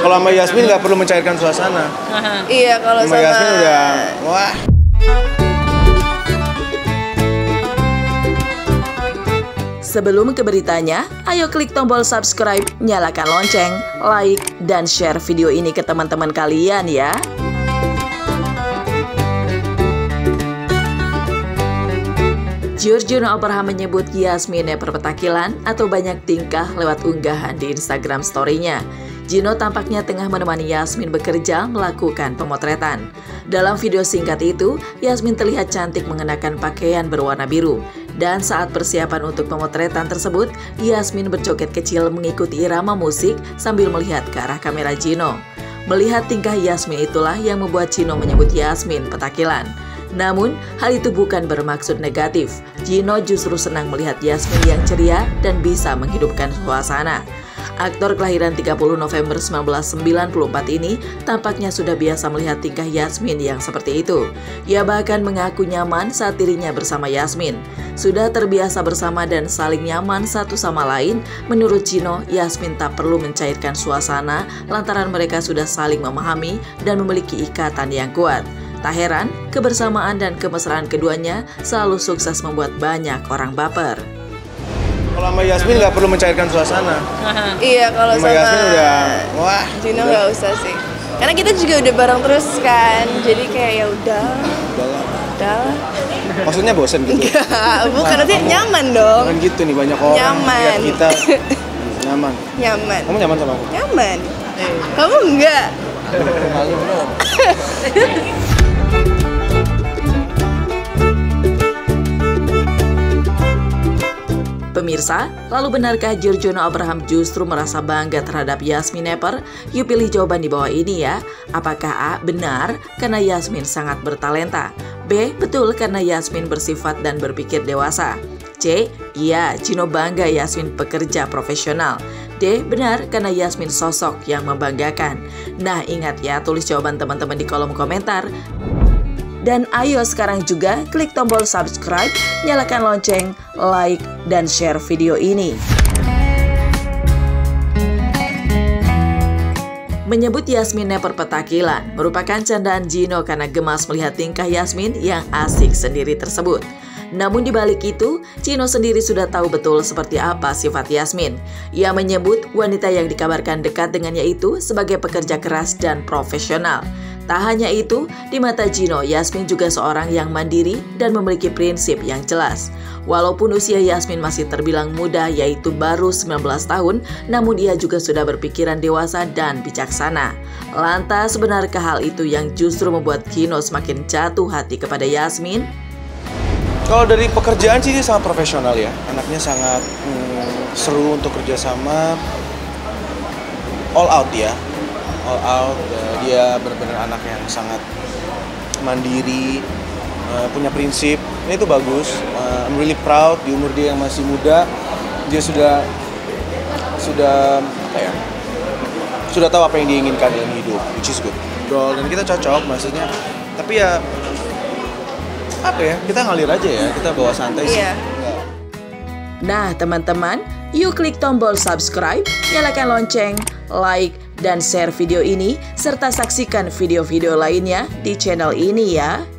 Kalau sama Yasmin nggak perlu mencairkan suasana. Iya, kalau sama Yasmin udah, wah. Sebelum ke beritanya, ayo klik tombol subscribe, nyalakan lonceng, like, dan share video ini ke teman-teman kalian ya. Giorgio Abraham menyebut Yasmin petakilan atau banyak tingkah lewat unggahan di Instagram story-nya. Gino tampaknya tengah menemani Yasmin bekerja melakukan pemotretan. Dalam video singkat itu, Yasmin terlihat cantik mengenakan pakaian berwarna biru. Dan saat persiapan untuk pemotretan tersebut, Yasmin berjoget kecil mengikuti irama musik sambil melihat ke arah kamera Gino. Melihat tingkah Yasmin itulah yang membuat Gino menyebut Yasmin petakilan. Namun, hal itu bukan bermaksud negatif. Gino justru senang melihat Yasmin yang ceria dan bisa menghidupkan suasana. Aktor kelahiran 30 November 1994 ini tampaknya sudah biasa melihat tingkah Yasmin yang seperti itu. Ia bahkan mengaku nyaman saat dirinya bersama Yasmin. Sudah terbiasa bersama dan saling nyaman satu sama lain, menurut Gino, Yasmin tak perlu mencairkan suasana lantaran mereka sudah saling memahami dan memiliki ikatan yang kuat. Tak heran, kebersamaan dan kemesraan keduanya selalu sukses membuat banyak orang baper. Kalau sama Yasmin nggak perlu mencairkan suasana. Iya, kalau sama Yasmin udah, wah. Gino nggak usah sih. Karena kita juga udah bareng terus kan, jadi kayak ya udah. Maksudnya bosen gitu? Enggak, bukan, nanti nyaman dong. Kan gitu nih, banyak orang Nyaman. lihat kita nyaman. Nyaman. Kamu nyaman sama aku? Nyaman. Kamu enggak? Malu belum? Pemirsa, lalu benarkah Giorgio Abraham justru merasa bangga terhadap Yasmin Nepper? Yuk pilih jawaban di bawah ini ya. Apakah A. Benar karena Yasmin sangat bertalenta? B. Betul karena Yasmin bersifat dan berpikir dewasa? C. Iya, Gino bangga Yasmin pekerja profesional. D. Benar karena Yasmin sosok yang membanggakan. Nah ingat ya, tulis jawaban teman-teman di kolom komentar. Dan ayo sekarang juga klik tombol subscribe, nyalakan lonceng, like, dan share video ini. Menyebut Yasmin Nepper petakilan merupakan candaan Gino karena gemas melihat tingkah Yasmin yang asik sendiri tersebut. Namun dibalik itu, Gino sendiri sudah tahu betul seperti apa sifat Yasmin. Ia menyebut wanita yang dikabarkan dekat dengannya itu sebagai pekerja keras dan profesional. Tak hanya itu, di mata Gino, Yasmin juga seorang yang mandiri dan memiliki prinsip yang jelas. Walaupun usia Yasmin masih terbilang muda, yaitu baru 19 tahun, namun ia juga sudah berpikiran dewasa dan bijaksana. Lantas, benarkah hal itu yang justru membuat Gino semakin jatuh hati kepada Yasmin? Kalau dari pekerjaan sih dia sangat profesional ya. Anaknya sangat seru untuk kerjasama, all out ya. All out, dia benar-benar anak yang sangat mandiri, punya prinsip. Ini itu bagus. I'm really proud di umur dia yang masih muda, dia sudah apa ya? Sudah tahu apa yang dia inginkan dalam hidup, which is good. Dan kita cocok maksudnya. Tapi ya apa ya? Kita ngalir aja ya, kita bawa santai sih. Iya. Nah teman-teman, yuk klik tombol subscribe, nyalakan lonceng, like, dan share video ini, serta saksikan video-video lainnya di channel ini ya.